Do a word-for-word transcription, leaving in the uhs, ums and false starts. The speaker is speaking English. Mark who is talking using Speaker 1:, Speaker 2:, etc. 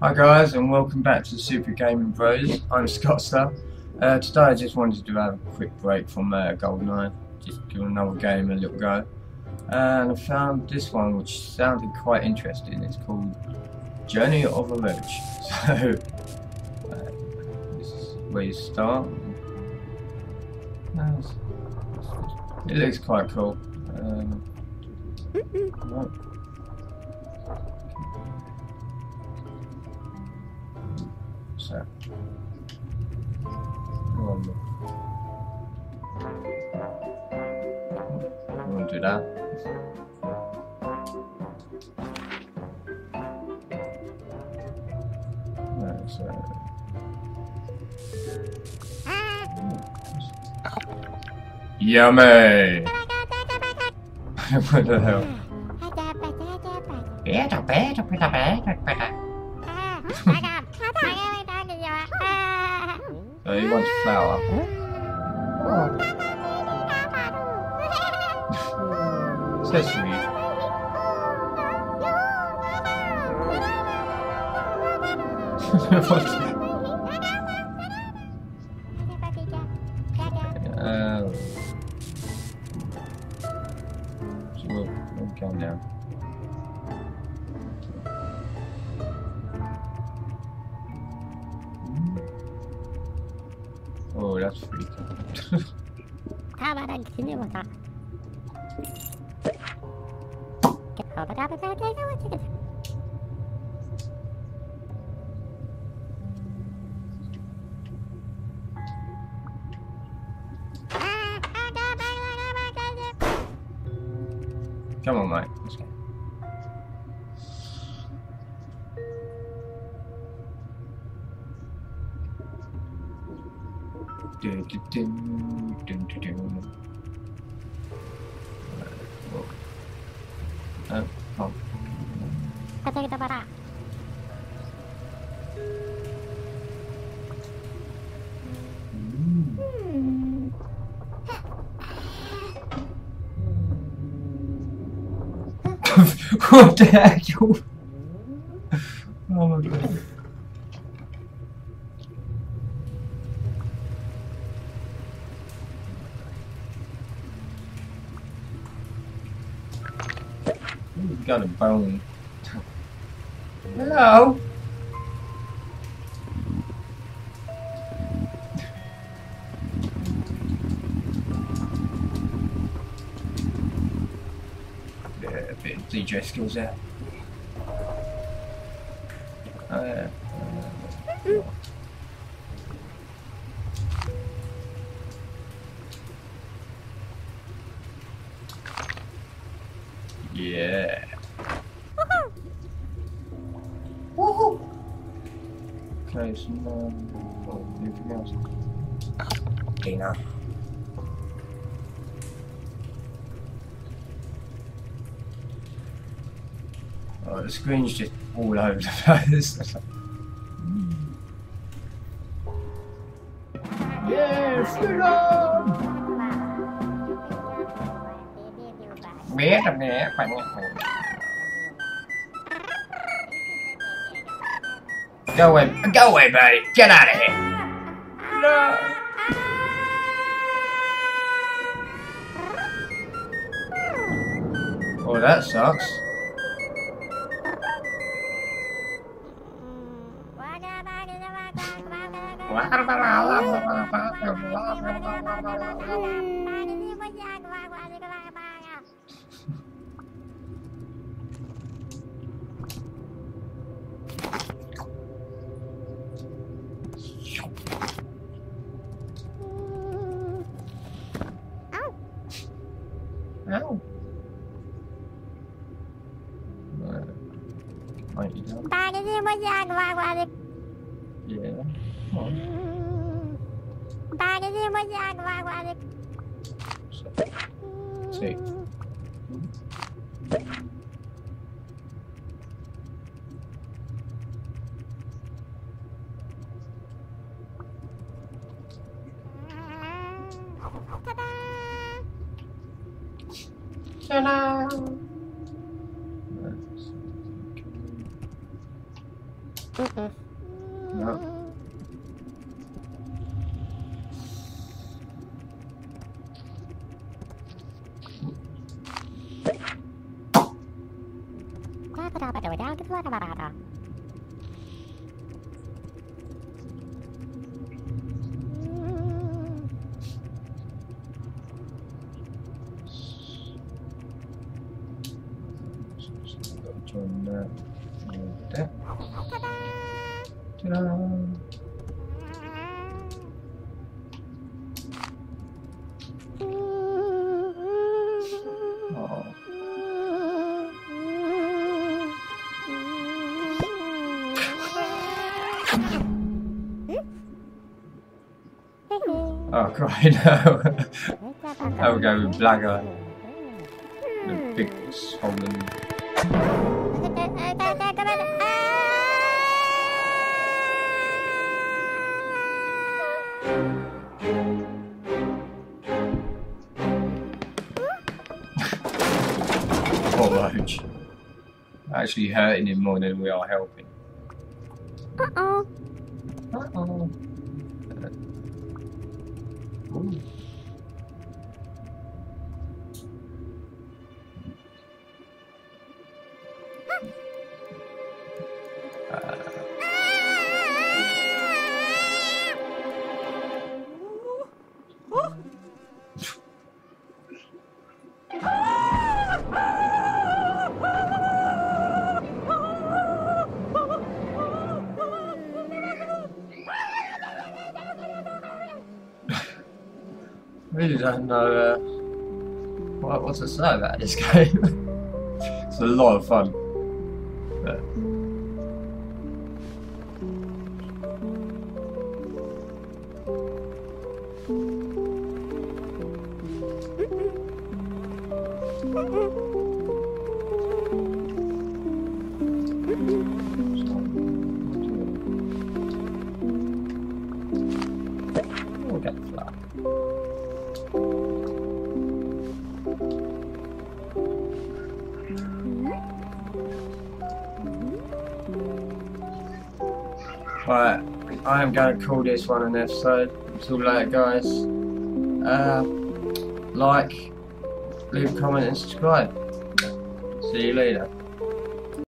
Speaker 1: Hi guys, and welcome back to Super Gaming Bros. I'm SCOTTSTA. Uh, today I just wanted to have a quick break from uh, GoldenEye, just give another game a little go. And I found this one which sounded quite interesting. It's called Journey of a Roach. So, uh, this is where you start. It looks quite cool. Um, right. So, um, I won't do that. Right, so. Yummy! What the hell? So he wants flour. Sesame. What? Uh, so we'll, we'll calm down. Oh, that's pretty cool. Come on, mate. Let's go. Dun, dun, dun, dun, dun, dun. Uh, oh. What the heck? Oh my god. You've got a bone. Hello? Yeah, a bit of D J skills there. Oh yeah. Uh, yeah. Woohoo! Okay, so now, oh, anything else? Okay, now. Oh, the screen's just all over the place. Yeah, freedom! Go away, go away, buddy. Get out of here. No. Oh, that sucks. Ow. Right, you know. Yeah. Come on. So, see. Ta-da!
Speaker 2: Mm-mm.
Speaker 1: No. Join that. That. Ta-da! Oh. Oh, great, no. I would go with Blagger. The big swollen. Poor roach. Actually hurting him more than we are helping.
Speaker 2: Uh-oh.
Speaker 1: Uh-oh. Ooh. Uh. Really don't know uh, what, what to say about this game. It's a lot of fun. But we'll get the flag. Right, I am going to call this one an episode. Until later, guys. Uh, like, leave a comment and subscribe. See you later.